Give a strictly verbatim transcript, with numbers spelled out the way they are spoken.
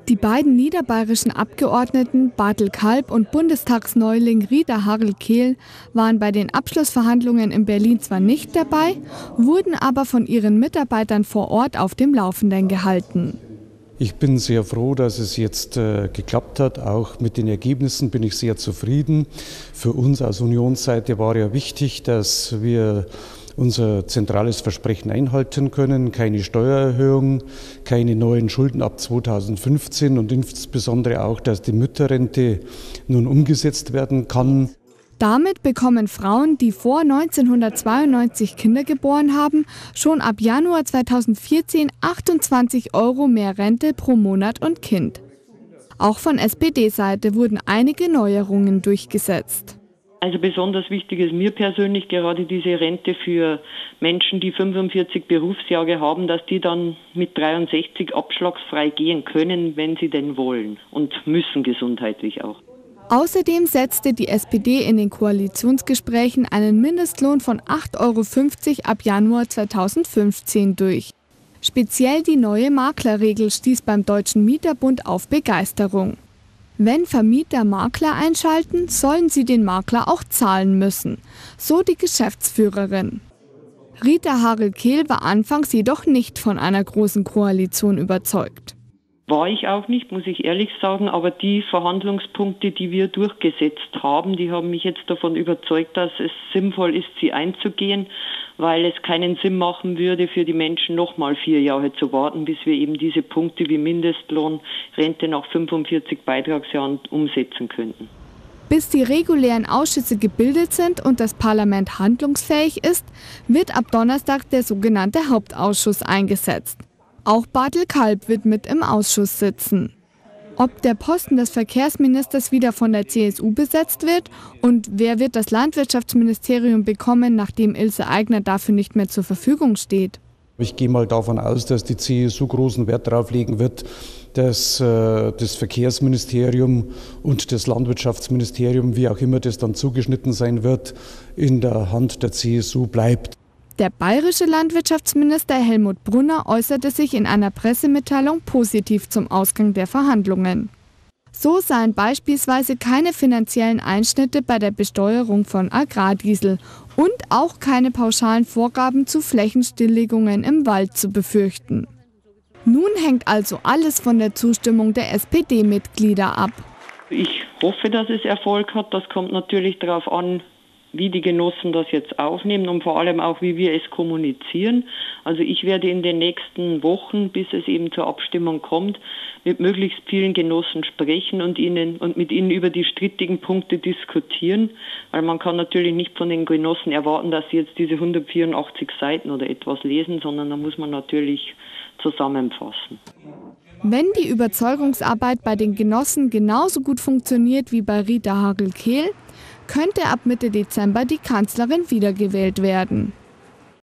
Die beiden niederbayerischen Abgeordneten Bartel Kalb und Bundestagsneuling Rita Hagerl-Kehl waren bei den Abschlussverhandlungen in Berlin zwar nicht dabei, wurden aber von ihren Mitarbeitern vor Ort auf dem Laufenden gehalten. Ich bin sehr froh, dass es jetzt äh, geklappt hat. Auch mit den Ergebnissen bin ich sehr zufrieden. Für uns als Unionsseite war ja wichtig, dass wir unser zentrales Versprechen einhalten können. Keine Steuererhöhung, keine neuen Schulden ab zweitausendfünfzehn und insbesondere auch, dass die Mütterrente nun umgesetzt werden kann. Damit bekommen Frauen, die vor neunzehnhundertzweiundneunzig Kinder geboren haben, schon ab Januar zweitausendvierzehn achtundzwanzig Euro mehr Rente pro Monat und Kind. Auch von S P D-Seite wurden einige Neuerungen durchgesetzt. Also besonders wichtig ist mir persönlich gerade diese Rente für Menschen, die fünfundvierzig Berufsjahre haben, dass die dann mit dreiundsechzig abschlagsfrei gehen können, wenn sie denn wollen und müssen, gesundheitlich auch. Außerdem setzte die S P D in den Koalitionsgesprächen einen Mindestlohn von acht Euro fünfzig ab Januar zweitausendfünfzehn durch. Speziell die neue Maklerregel stieß beim Deutschen Mieterbund auf Begeisterung. Wenn Vermieter Makler einschalten, sollen sie den Makler auch zahlen müssen, so die Geschäftsführerin. Rita Hagerl-Kehl war anfangs jedoch nicht von einer großen Koalition überzeugt. War ich auch nicht, muss ich ehrlich sagen, aber die Verhandlungspunkte, die wir durchgesetzt haben, die haben mich jetzt davon überzeugt, dass es sinnvoll ist, sie einzugehen, weil es keinen Sinn machen würde, für die Menschen nochmal vier Jahre zu warten, bis wir eben diese Punkte wie Mindestlohn, Rente nach fünfundvierzig Beitragsjahren umsetzen könnten. Bis die regulären Ausschüsse gebildet sind und das Parlament handlungsfähig ist, wird ab Donnerstag der sogenannte Hauptausschuss eingesetzt. Auch Bartel Kalb wird mit im Ausschuss sitzen. Ob der Posten des Verkehrsministers wieder von der C S U besetzt wird und wer wird das Landwirtschaftsministerium bekommen, nachdem Ilse Aigner dafür nicht mehr zur Verfügung steht? Ich gehe mal davon aus, dass die C S U großen Wert darauf legen wird, dass äh, das Verkehrsministerium und das Landwirtschaftsministerium, wie auch immer das dann zugeschnitten sein wird, in der Hand der C S U bleibt. Der bayerische Landwirtschaftsminister Helmut Brunner äußerte sich in einer Pressemitteilung positiv zum Ausgang der Verhandlungen. So seien beispielsweise keine finanziellen Einschnitte bei der Besteuerung von Agrardiesel und auch keine pauschalen Vorgaben zu Flächenstilllegungen im Wald zu befürchten. Nun hängt also alles von der Zustimmung der S P D-Mitglieder ab. Ich hoffe, dass es Erfolg hat. Das kommt natürlich darauf an, wie die Genossen das jetzt aufnehmen und vor allem auch, wie wir es kommunizieren. Also ich werde in den nächsten Wochen, bis es eben zur Abstimmung kommt, mit möglichst vielen Genossen sprechen und ihnen und mit ihnen über die strittigen Punkte diskutieren, weil man kann natürlich nicht von den Genossen erwarten, dass sie jetzt diese hundertvierundachtzig Seiten oder etwas lesen, sondern da muss man natürlich zusammenfassen. Wenn die Überzeugungsarbeit bei den Genossen genauso gut funktioniert wie bei Rita Hagerl-Kehl, könnte ab Mitte Dezember die Kanzlerin wiedergewählt werden.